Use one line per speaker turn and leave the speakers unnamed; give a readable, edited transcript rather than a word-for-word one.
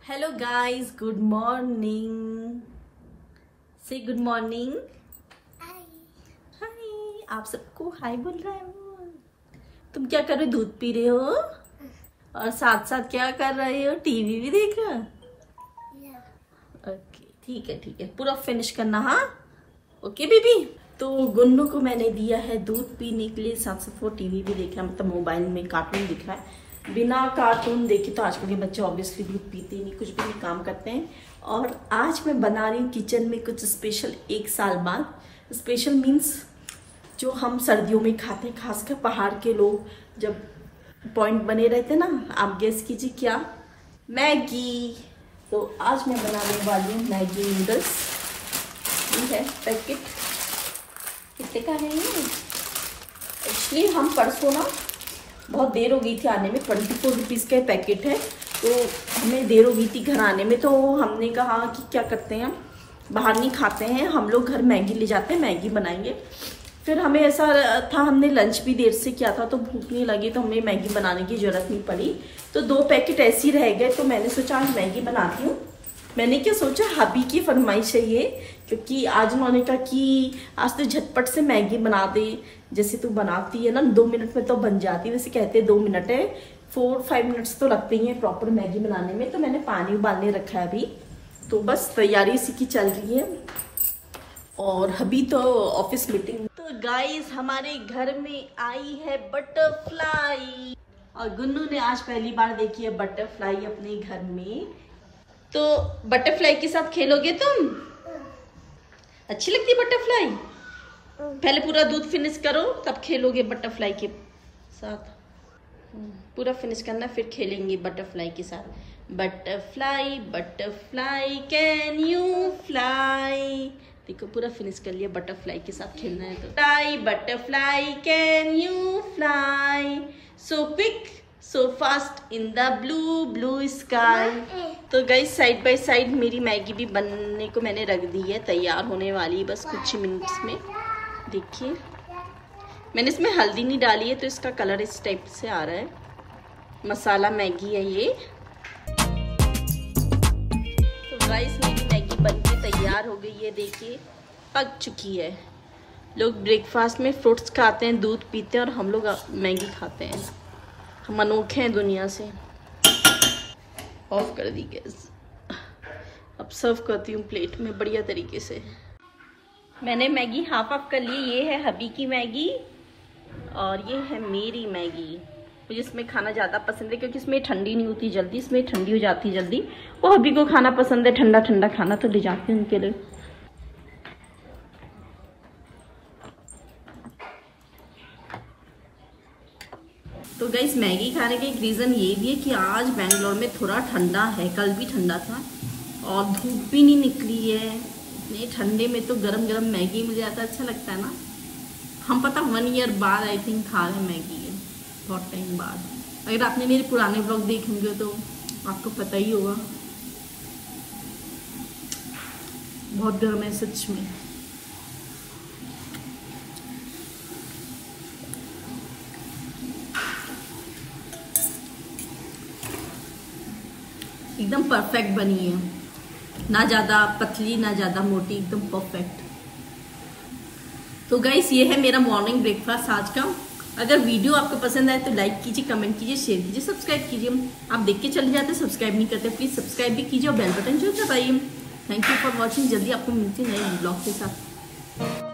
Hello guys, good morning. Say good morning. Hi. आप सबको हाय बोल रहा है। तुम क्या कर रहे हो? दूध पी रहे हो और साथ साथ क्या कर रहे हो? टीवी भी देख रहे हो? ओके, ठीक है ठीक है, पूरा फिनिश करना। हाँ ओके बेबी। तो गुन्नू को मैंने दिया है दूध पीने के लिए, साथ साथ वो टीवी भी देख रहा है, मतलब मोबाइल में कार्टून दिख रहा है। बिना कार्टून देखे तो आजकल के बच्चे ऑब्वियसली दूध पीते नहीं, कुछ भी नहीं काम करते हैं। और आज मैं बना रही हूँ किचन में कुछ स्पेशल, 1 साल बाद। स्पेशल मीन्स जो हम सर्दियों में खाते हैं, खासकर पहाड़ के लोग जब पॉइंट बने रहते ना। आप गेस कीजिए क्या? मैगी। तो आज मैं बनाने वाली हूँ मैगी नूडल्स। ये है पैकेट, कितने का है ये? एक्चुअली हम परसों ना, बहुत देर हो गई थी आने में, 24 रुपीज़ का पैकेट है। तो हमें देर हो गई थी घर आने में, तो हमने कहा कि क्या करते हैं, बाहर नहीं खाते हैं हम लोग, घर मैगी ले जाते हैं, मैगी बनाएंगे। फिर हमें ऐसा था, हमने लंच भी देर से किया था तो भूख नहीं लगी, तो हमें मैगी बनाने की ज़रूरत नहीं पड़ी। तो 2 पैकेट ऐसे ही रह गए, तो मैंने सोचा आज मैगी बनाती हूँ। मैंने क्या सोचा, हबी की फरमाइश है ये, क्योंकि आज उन्होंने कहा कि आज तो झटपट से मैगी बना दे, जैसे तू बनाती है ना 2 मिनट में तो बन जाती है। वैसे कहते हैं 2 मिनट है, 4-5 मिनट्स तो लगते ही हैं प्रॉपर मैगी बनाने में। तो मैंने पानी उबालने रखा है अभी, तो बस तैयारी इसी की चल रही है। और अभी तो ऑफिस मीटिंग। तो गाइस, हमारे घर में आई है बटरफ्लाई, और गुन्नू ने आज पहली बार देखी है बटरफ्लाई अपने घर में। तो बटरफ्लाई के साथ खेलोगे तुम? अच्छी लगती है बटरफ्लाई? पहले पूरा दूध फिनिश करो, तब खेलोगे बटरफ्लाई के साथ। पूरा फिनिश करना, फिर खेलेंगे बटरफ्लाई के साथ। Butterfly butterfly can you fly. देखो पूरा फिनिश कर लिया, बटरफ्लाई के साथ खेलना है तो। Fly butterfly can you fly so quick so fast in the blue blue sky. तो गाइस, साइड बाय साइड मेरी मैगी भी बनने को मैंने रख दी है, तैयार होने वाली है बस कुछ मिनट्स में। देखिए मैंने इसमें हल्दी नहीं डाली है, तो इसका कलर इस टाइप से आ रहा है। मसाला मैगी है ये। तो गाइस, मेरी मैगी बनके तैयार हो गई है, देखिए पक चुकी है। लोग ब्रेकफास्ट में फ्रूट्स खाते हैं, दूध पीते हैं, और हम लोग मैगी खाते हैं। हम अनोखे हैं दुनिया से। ऑफ कर दी गैस, अब सर्व करती हूँ प्लेट में बढ़िया तरीके से। मैंने मैगी हाफ ऑफ कर ली। ये है हबी की मैगी और ये है मेरी मैगी। मुझे इसमें खाना ज़्यादा पसंद है, क्योंकि इसमें ठंडी नहीं होती जल्दी, इसमें ठंडी हो जाती है जल्दी। वो हबी को खाना पसंद है ठंडा ठंडा खाना, तो ले जाती हूँ उनके लिए। तो गाइस, मैगी खाने का एक रीज़न ये भी है कि आज बेंगलोर में थोड़ा ठंडा है, कल भी ठंडा था और धूप भी नहीं निकली है। इतने ठंडे में तो गरम गरम मैगी मिल जाता है, अच्छा लगता है ना। हम पता 1 ईयर बाद आई थिंक खा रहे हैं मैगी, है बहुत टाइम बाद। अगर आपने मेरे पुराने ब्लॉग देखे होंगे तो आपको पता ही होगा। बहुत गर्म है सच में। एकदम परफेक्ट बनी है, ना ज़्यादा पतली ना ज़्यादा मोटी, एकदम परफेक्ट। तो गाइस, ये है मेरा मॉर्निंग ब्रेकफास्ट आज का। अगर वीडियो आपको पसंद आए तो लाइक कीजिए, कमेंट कीजिए, शेयर कीजिए, सब्सक्राइब कीजिए। आप देख के चले जाते, सब्सक्राइब नहीं करते, प्लीज़ सब्सक्राइब भी कीजिए और बेल बटन जो दबाइए। Thank you for watching. जल्दी आपको मिलती है नए ब्लॉग के साथ।